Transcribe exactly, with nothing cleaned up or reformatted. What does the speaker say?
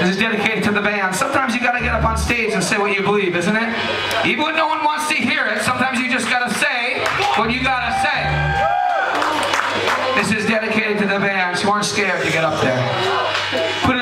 This is dedicated to the band. Sometimes you gotta get up on stage and say what you believe, isn't it? Even when no one wants to hear it, sometimes you just gotta say what you gotta say. This is dedicated to the band. So you weren't scared to get up there. Put